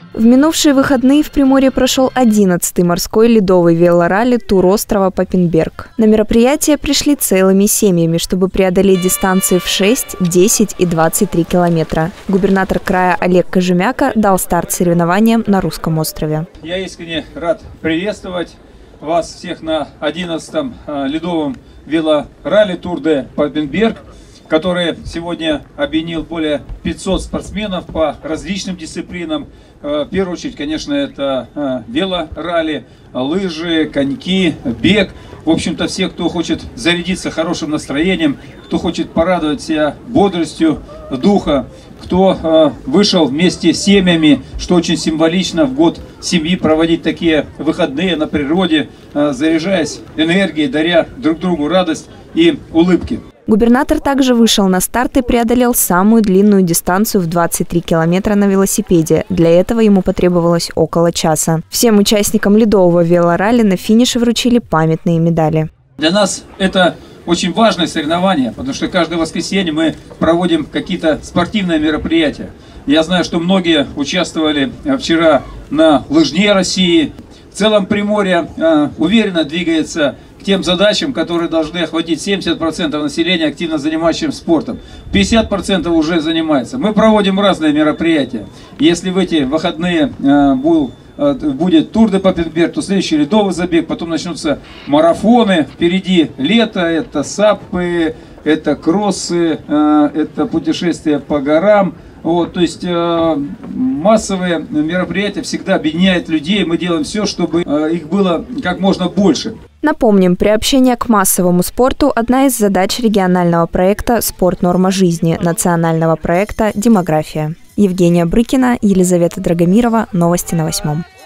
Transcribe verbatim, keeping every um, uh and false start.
В минувшие выходные в Приморье прошел одиннадцатый морской ледовый велоралли «Тур острова Папенберг». На мероприятие пришли целыми семьями, чтобы преодолеть дистанции в шесть, десять и двадцать три километра. Губернатор края Олег Кожемяка дал старт соревнованиям на Русском острове. Я искренне рад приветствовать вас всех на одиннадцатом ледовом велоралли «Тур де Папенберг», который сегодня объединил более пятисот спортсменов по различным дисциплинам. В первую очередь, конечно, это велоралли, лыжи, коньки, бег. В общем-то, все, кто хочет зарядиться хорошим настроением, кто хочет порадовать себя бодростью духа, кто вышел вместе с семьями, что очень символично, в год семьи проводить такие выходные на природе, заряжаясь энергией, даря друг другу радость и улыбки. Губернатор также вышел на старт и преодолел самую длинную дистанцию в двадцать три километра на велосипеде. Для этого ему потребовалось около часа. Всем участникам ледового велоралли на финише вручили памятные медали. Для нас это очень важное соревнование, потому что каждое воскресенье мы проводим какие-то спортивные мероприятия. Я знаю, что многие участвовали вчера на лыжне России. В целом Приморье э, уверенно двигается к тем задачам, которые должны охватить семьдесят процентов населения, активно занимающимся спортом. пятьдесят процентов уже занимается. Мы проводим разные мероприятия. Если в эти выходные э, был, э, будет Тур де Папенберг, то следующий ледовый забег, потом начнутся марафоны. Впереди лето, это саппы, это кроссы, э, это путешествия по горам. Вот, то есть э, массовые мероприятия всегда объединяют людей. Мы делаем все, чтобы э, их было как можно больше. Напомним, приобщение к массовому спорту – одна из задач регионального проекта «Спорт. Норма жизни», национального проекта «Демография». Евгения Брыкина, Елизавета Драгомирова. Новости на восьмом.